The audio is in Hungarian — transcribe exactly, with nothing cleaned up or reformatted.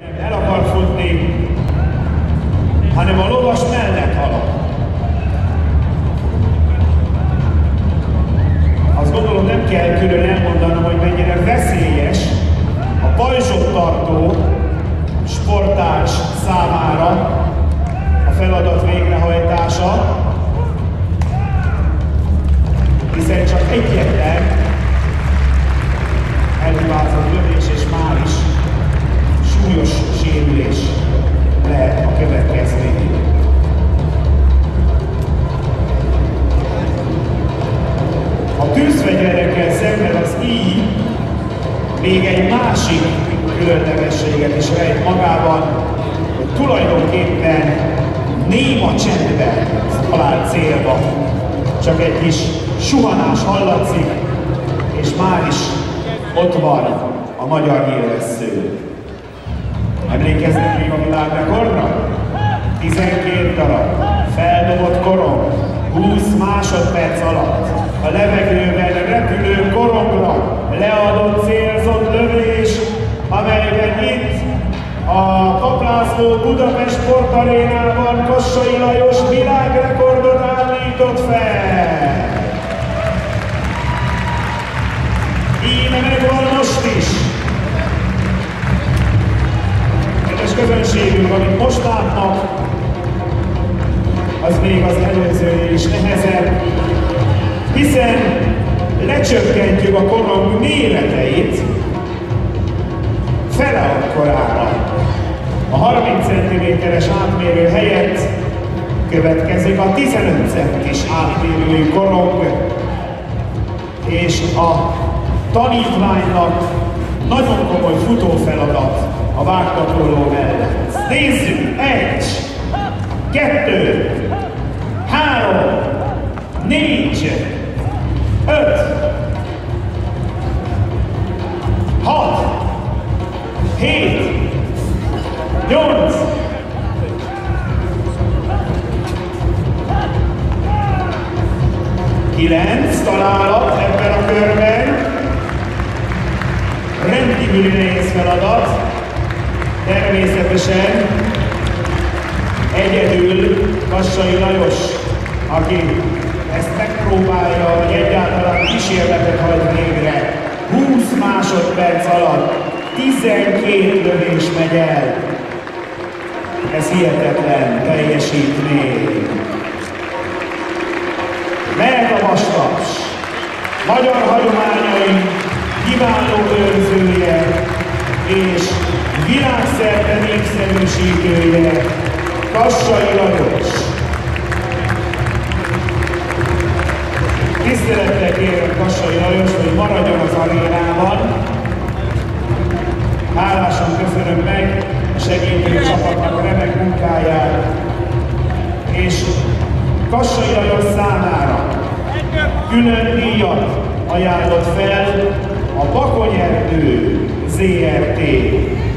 El akar futni, hanem a lovas mellett halad. Azt gondolom, nem kell külön elmondanom, hogy mennyire veszélyes a pajzsot tartó sportárs számára a feladat végrehajtása, hiszen csak egyetlen elhibázott lövés és már is súlyos sérülés lehet a következmény. A tűzfegyverekkel szemben az íj még egy másik különlegességet is rejt magában, hogy tulajdonképpen néma csendben talál célba. Csak egy kis suhanás hallatszik, és már is ott van a magyar nyilvessző. Emlékeznek még a világrekordra? tizenkét darab feldobott korong, húsz másodperc alatt a levegőben repülő korongra leadott célzott lövés, amelyben itt a Paplászló Budapest Sportarénában Kassai Lajos világrekordot állított fel. Íme megvan most is. Kedves közönségünk, amit most látnak, az még az előzőnél is nehezebb, hiszen lecsökkentjük a korong méreteit fele akkorára. A harminc centiméteres átmérő helyett következik a tizenöt centis átmérőjű korong, és a tanítványnak nagyon komoly futófeladat a vágtatóló mellett. Nézzük! Egy, kettő, három, négy, öt, hat, hét, nyolc, kilenc találat ebben a körben. Rendkívüli nehéz feladat. Természetesen egyedül Kassai Lajos, aki ezt megpróbálja, hogy egyáltalán kísérletet hajt végre. húsz másodperc alatt tizenkét lövés megy el. Ez hihetetlen teljesítmény. Mehet a vastaps, magyar hagyományaink kiváló őrzője és világszerte népszerűsítője, Kassai Lajos. Tisztelettel kérem Kassai Lajos, hogy maradjon az arénában. Hálásan köszönöm meg a segítő csapatnak remek munkáját, és Kassai Lajos számára külön díjat ajánlott fel a Bakony Erdő zé er té.